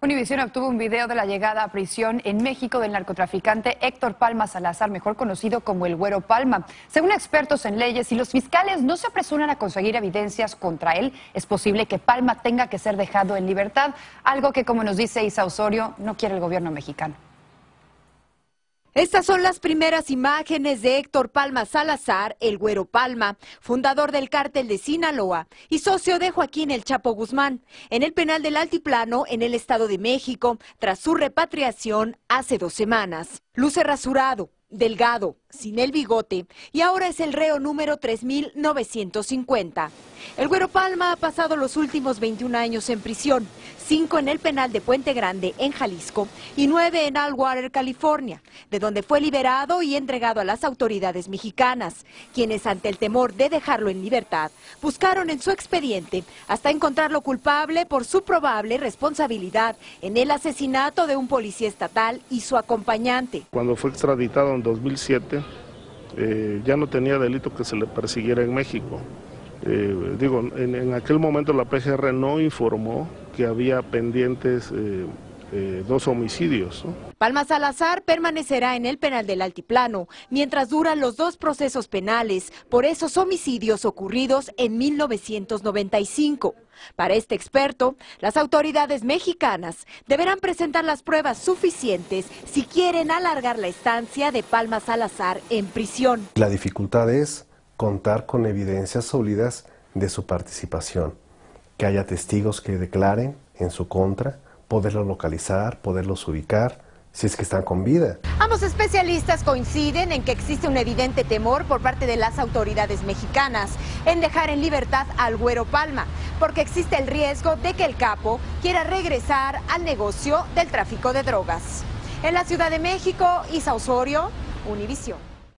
Univisión obtuvo un video de la llegada a prisión en México del narcotraficante Héctor Palma Salazar, mejor conocido como el Güero Palma. Según expertos en leyes, si los fiscales no se apresuran a conseguir evidencias contra él, es posible que Palma tenga que ser dejado en libertad, algo que, como nos dice Isa Osorio, no quiere el gobierno mexicano. Estas son las primeras imágenes de Héctor Palma Salazar, el Güero Palma, fundador del cártel de Sinaloa y socio de Joaquín El Chapo Guzmán, en el penal del Altiplano, en el Estado de México, tras su repatriación hace 2 semanas. Luce rasurado, delgado, sin el bigote, y ahora es el reo número 3950. El Güero Palma ha pasado los últimos 21 años en prisión, 5 en el penal de Puente Grande, en Jalisco, y 9 en Alwater, California, de donde fue liberado y entregado a las autoridades mexicanas, quienes, ante el temor de dejarlo en libertad, buscaron en su expediente hasta encontrarlo culpable por su probable responsabilidad en el asesinato de un policía estatal y su acompañante. Cuando fue extraditado en 2007, ya no tenía delito que se le persiguiera en México. En aquel momento la PGR no informó que había pendientes 2 homicidios, ¿no? Palma Salazar permanecerá en el penal del Altiplano mientras duran los 2 procesos penales por esos homicidios ocurridos en 1995. Para este experto, las autoridades mexicanas deberán presentar las pruebas suficientes si quieren alargar la estancia de Palma Salazar en prisión. La dificultad es contar con evidencias sólidas de su participación, que haya testigos que declaren en su contra, poderlos localizar, poderlos ubicar, si es que están con vida. Ambos especialistas coinciden en que existe un evidente temor por parte de las autoridades mexicanas en dejar en libertad al Güero Palma, porque existe el riesgo de que el capo quiera regresar al negocio del tráfico de drogas. En la Ciudad de México, Isa Osorio, Univisión.